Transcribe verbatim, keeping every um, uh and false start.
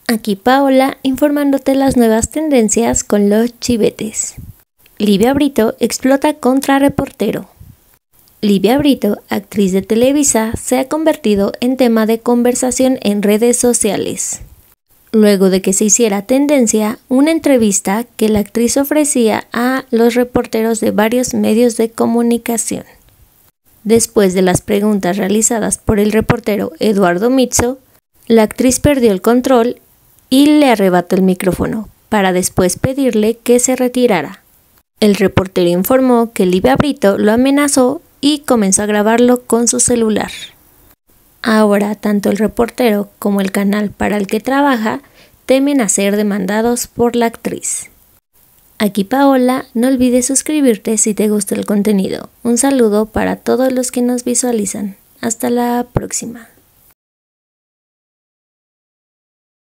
Aquí Paola informándote las nuevas tendencias con los chivetes. Livia Brito explota contra reportero. Livia Brito, actriz de Televisa, se ha convertido en tema de conversación en redes sociales. Luego de que se hiciera tendencia una entrevista que la actriz ofrecía a los reporteros de varios medios de comunicación. Después de las preguntas realizadas por el reportero Eduardo Mizzo, la actriz perdió el control y le arrebató el micrófono, para después pedirle que se retirara. El reportero informó que Livia Brito lo amenazó y comenzó a grabarlo con su celular. Ahora, tanto el reportero como el canal para el que trabaja temen a ser demandados por la actriz. Aquí Paola, no olvides suscribirte si te gusta el contenido. Un saludo para todos los que nos visualizan. Hasta la próxima.